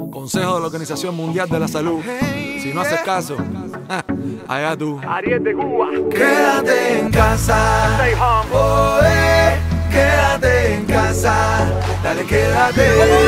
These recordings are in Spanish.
Consejo de la Organización Mundial de la Salud. Si no haces caso, allá tú. Ariel de Cuba. Quédate en casa. Stay home. Quédate en casa. Dale, quédate.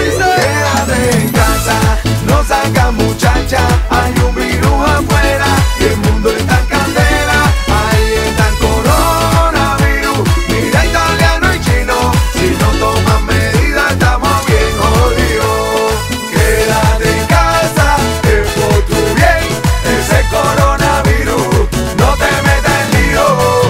Quédate en casa. No salgas, muchacha. Hay un virus afuera y el mundo está en candela. Ahí está el coronavirus. Mira, italiano y chino. Si no toman medidas, estamos bien jodidos. Quédate en casa, es por tu bien. Ese coronavirus no te metas en lío.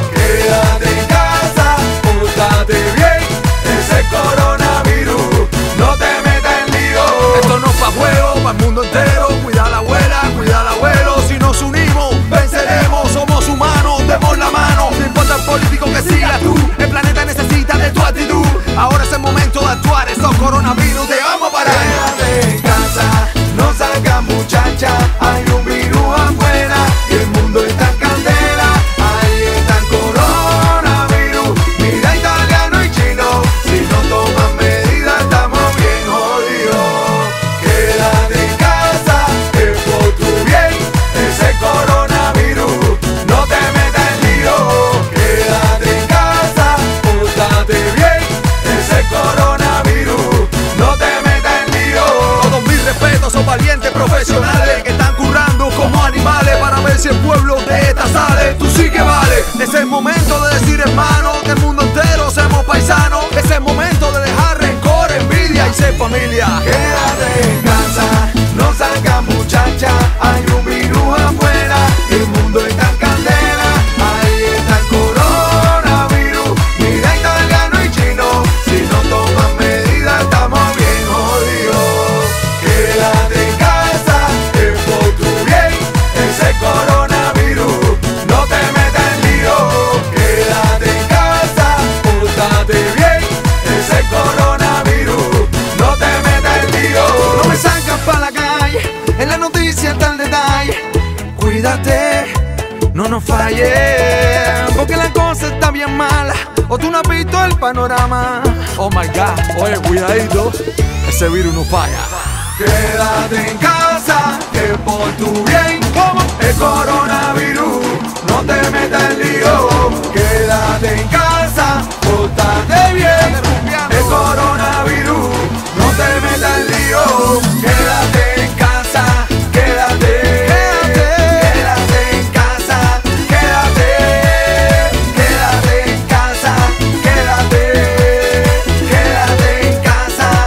Quédate en casa, pórtate bien. Ese coronavirus no te metas en lío. Esto no es pa' juego, pa' el mundo entero. Cuida a la abuela, cuida al abuelo. Si nos unimos, venceremos. Somos humanos, demos la mano. No importa el político que sigas tú. El planeta necesita de tu actitud. Ahora es el momento de actuar. Estos coronavirus te vamos a parar. Quédate en casa, no salgas, muchacha. Hay un virus afuera y el mundo está en candela. Ahí está el coronavirus. Mira, italiano y chino. Si no toman medidas, estamos bien jodidos. Quédate en casa, es por tu bien. Ese coronavirus no te metas en lío. Quédate en casa, pórtate bien. Ese coronavirus no te metas en lío. Todos mis respetos, son valientes profesionales que están currando como animales para ver si el pueblo de esta sale. Tú sí que vale. Es el momento de decir, hermano, que el mundo entero seamos paisanos. Es el momento de dejar rencor, envidia y ser familia. Quédate en casa, no salgas, muchacha. Hay un virus afuera y el mundo está en candela. Ahí está el coronavirus. Mira, italiano y chino. Si no toman medidas, estamos bien jodidos. Quédate en casa, es por tu bien. Ese coronavirus no te metas en lío. Quédate en casa, pórtate bien. Ese coronavirus no te metas en lío. No me sacas pa' la calle, en la noticia está el detalle. Cuídate, no nos falles, porque la cosa está bien mala. O tú no has visto el panorama. Oh my God, oye, cuidadito, ese virus no falla. Quédate en casa, que por tu bien. El coronavirus no te metas en lío. Quédate en casa, pórtate bien. El coronavirus no te metas en lío. Quédate en casa, quédate en casa, quédate en casa, quédate en casa,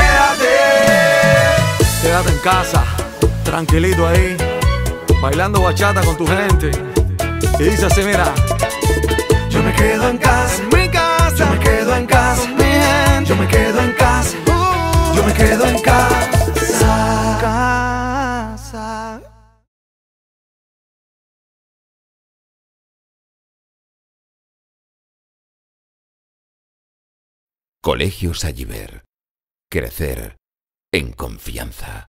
Quédate en casa, tranquilito ahí, bailando bachata con tu gente. Y dice así, mira. Yo me quedo en casa, En mi casa, yo me quedo en casa, mi gente. yo me quedo en casa, yo me quedo en casa. Casa. Colegio Salliver. Crecer en confianza.